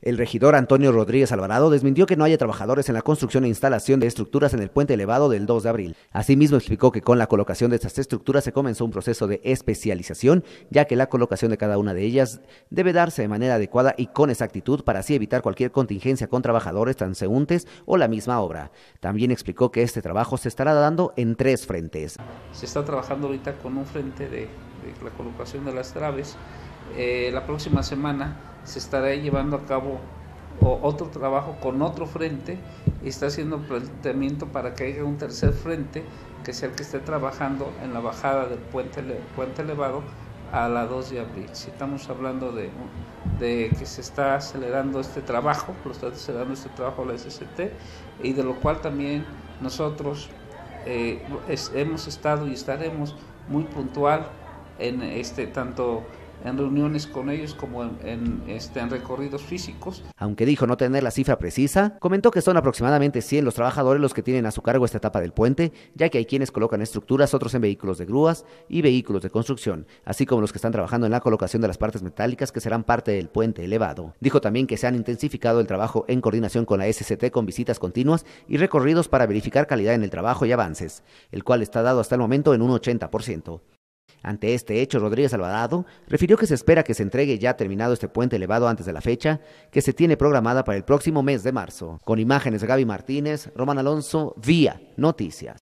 El regidor Antonio Rodríguez Alvarado desmintió que no haya trabajadores en la construcción e instalación de estructuras en el puente elevado del 2 de abril. Asimismo, explicó que con la colocación de estas estructuras se comenzó un proceso de especialización, ya que la colocación de cada una de ellas debe darse de manera adecuada y con exactitud para así evitar cualquier contingencia con trabajadores transeúntes o la misma obra. También explicó que este trabajo se estará dando en 3 frentes. Se está trabajando ahorita con un frente de la colocación de las traves. La próxima semana se estará llevando a cabo otro trabajo con otro frente y está haciendo planteamiento para que haya un tercer frente que sea el que esté trabajando en la bajada del puente elevado a la 2 de abril. Si estamos hablando de que se está acelerando este trabajo, la SCT, y de lo cual también nosotros hemos estado y estaremos muy puntual en tanto en reuniones con ellos como en recorridos físicos. Aunque dijo no tener la cifra precisa, comentó que son aproximadamente 100 los trabajadores los que tienen a su cargo esta etapa del puente, ya que hay quienes colocan estructuras, otros en vehículos de grúas y vehículos de construcción, así como los que están trabajando en la colocación de las partes metálicas que serán parte del puente elevado. Dijo también que se han intensificado el trabajo en coordinación con la SCT con visitas continuas y recorridos para verificar calidad en el trabajo y avances, el cual está dado hasta el momento en un 80%. Ante este hecho, Rodríguez Alvarado refirió que se espera que se entregue ya terminado este puente elevado antes de la fecha que se tiene programada para el próximo mes de marzo. Con imágenes de Gaby Martínez, Román Alonso, Vía Noticias.